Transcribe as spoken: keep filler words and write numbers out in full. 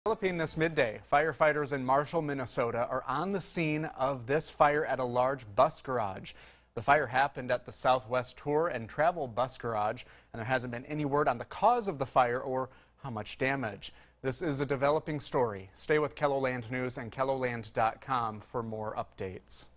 Developing this midday, firefighters in Marshall, Minnesota are on the scene of this fire at a large bus garage. The fire happened at the Southwest Tour and Travel Bus Garage, and there hasn't been any word on the cause of the fire or how much damage. This is a developing story. Stay with KELOLAND News and KELOLAND dot com for more updates.